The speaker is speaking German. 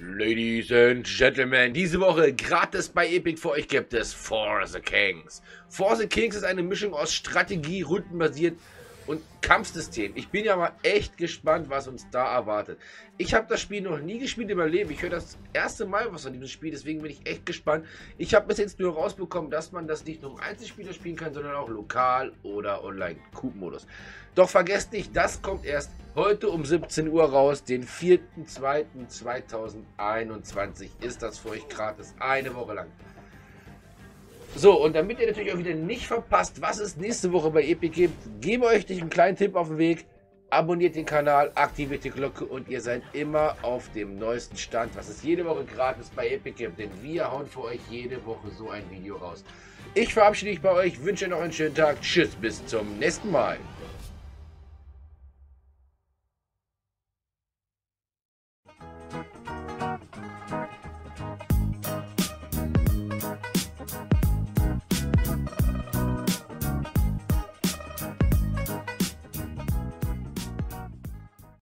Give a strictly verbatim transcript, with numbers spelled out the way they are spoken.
Ladies and Gentlemen, diese Woche gratis bei Epic für euch gibt es For the Kings. For the Kings ist eine Mischung aus Strategie, rundenbasiert und Kampfsystem. Ich bin ja mal echt gespannt, was uns da erwartet. Ich habe das Spiel noch nie gespielt in meinem Leben. Ich höre das erste Mal was von diesem Spiel, deswegen bin ich echt gespannt. Ich habe bis jetzt nur rausbekommen, dass man das nicht nur im Einzelspieler spielen kann, sondern auch lokal oder online Coop-Modus. Doch vergesst nicht, das kommt erst heute um siebzehn Uhr raus. Den vierten zweiten zweitausendeinundzwanzig ist das für euch gratis, eine Woche lang. So, und damit ihr natürlich auch wieder nicht verpasst, was es nächste Woche bei Epic gibt, geben wir euch einen kleinen Tipp auf den Weg. Abonniert den Kanal, aktiviert die Glocke und ihr seid immer auf dem neuesten Stand, was es jede Woche gratis bei Epic gibt. Denn wir hauen für euch jede Woche so ein Video raus. Ich verabschiede mich bei euch, wünsche noch einen schönen Tag. Tschüss, bis zum nächsten Mal.